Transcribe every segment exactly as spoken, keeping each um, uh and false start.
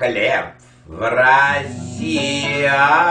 хлеб в России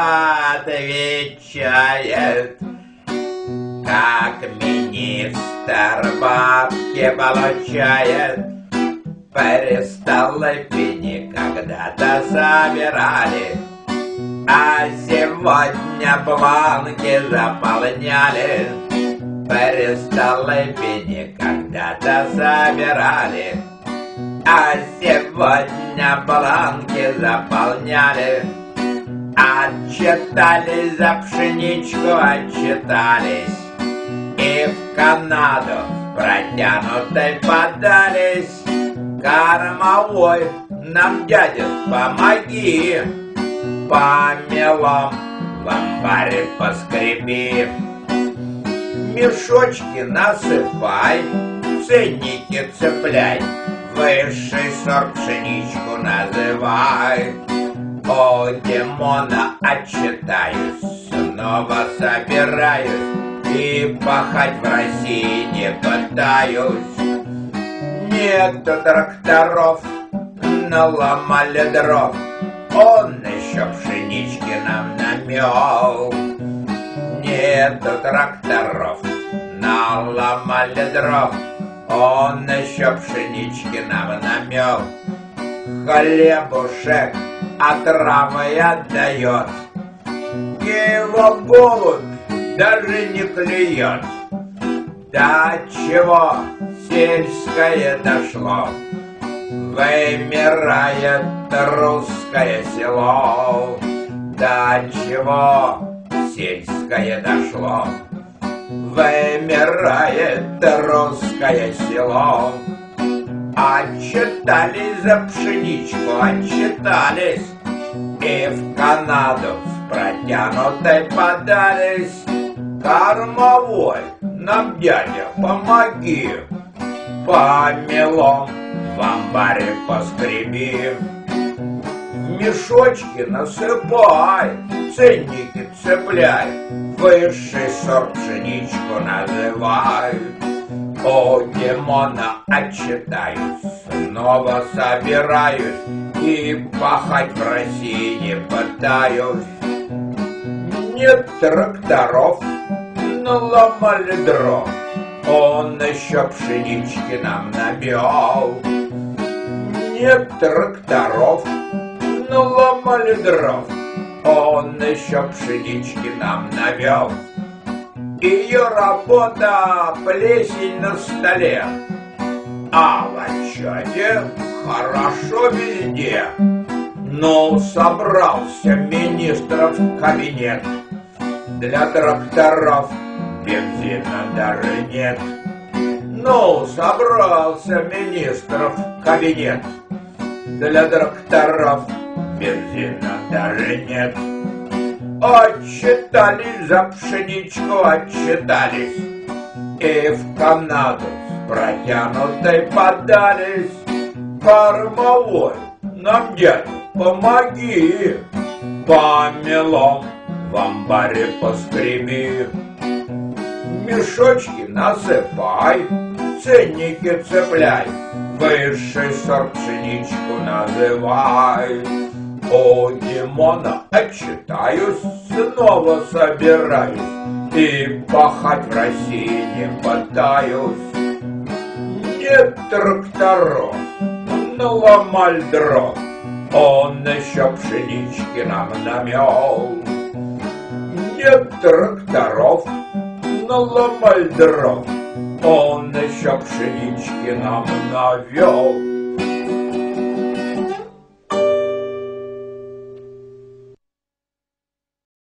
отвечает, как министр бабки получает. При столбине когда-то собирали, а сегодня бланки заполняли. При столбине когда-то собирали, а сегодня бланки заполняли. Отчитались за пшеничку, отчитались, и в Канаду протянутой подались. Кормовой, нам, дядя, помоги, по мелам в амбаре поскреби. Мешочки насыпай, ценники цепляй, высший сорт пшеничку называй. О, Димона, отчитаюсь, снова собираюсь, и пахать в России не пытаюсь. Нету тракторов, наломали дров, он еще пшенички нам намел. Нету тракторов, наломали дров, он еще пшенички нам намел. Хлебушек отравой отдает, его голубь даже не клюет. До чего сельское дошло, вымирает русское село. До чего сельское дошло, вымирает русское село. Отчитались за пшеничку, отчитались, и в Канаду с протянутой подались. Кормовой, нам, дядя, помоги, по мелам в амбаре поскреби. Мешочки насыпай, ценники цепляй, высший сорт пшеничку называй. О, Димона, отчитаюсь, снова собираюсь, и пахать в России не пытаюсь. Нет тракторов, наломали дров, он еще пшенички нам набил. Нет тракторов, наломали дров, он еще пшенички нам навел. Ее работа — плесень на столе, а в отчете хорошо везде. Ну, собрался министров кабинет, для тракторов бензина даже нет. Ну, собрался министров кабинет, для тракторов бензина даже нет. Отчитались за пшеничку, отчитались, и в Канаду с протянутой подались. Кормовой, нам, дядя, помоги, по мелам в амбаре поскреби. Мешочки насыпай, ценники цепляй, высший сорт пшеничку называй. О, Димона, отчитаюсь, снова собираюсь, и пахать в России не пытаюсь. Нет тракторов, наломали дров, он еще пшенички нам намел. Нет тракторов, наломали дров, он еще пшенички нам навел.